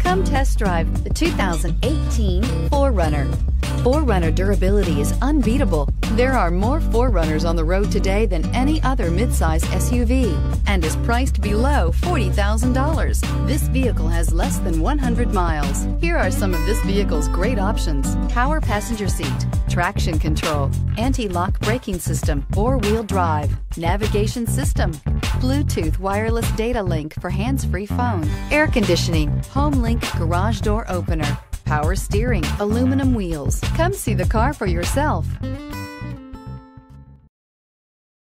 Come test drive the 2018 4Runner. 4Runner durability is unbeatable. There are more 4Runners on the road today than any other midsize SUV and is priced below $40,000. This vehicle has less than 100 miles. Here are some of this vehicle's great options: power passenger seat, traction control, anti-lock braking system, four-wheel drive, navigation system, Bluetooth wireless data link for hands-free phone, air conditioning, home link garage door opener, power steering, aluminum wheels. Come see the car for yourself.